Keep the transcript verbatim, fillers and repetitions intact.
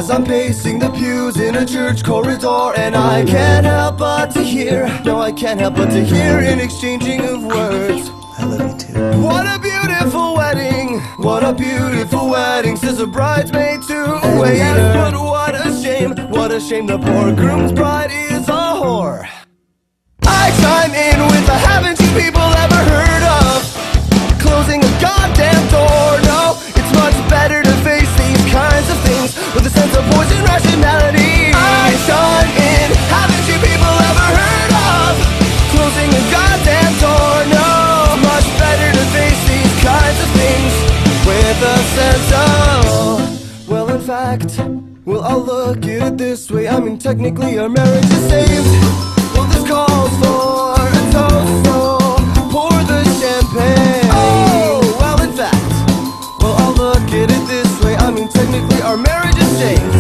Cause I'm pacing the pews in a church corridor, and I can't help but to hear, no I can't help but to hear an exchanging of words. I love you too. What a beautiful wedding, what a beautiful wedding, says a bridesmaid to a waiter. But what a shame, what a shame the poor groom's bride is a whore. I chime in with a haven't you people ever heard of closing a goddamn door? No, it's much better to face these kinds of things with a sense of poison rationality. I chime in, haven't you people ever heard of closing a goddamn door? No, it's much better to face these kinds of things with a sense of, well in fact, well I'll look at it this way, I mean technically our marriage is saved. Well this calls for a toast, so pour the champagne. Oh, well in fact, well I'll look at it this way, I mean technically our marriage is saved.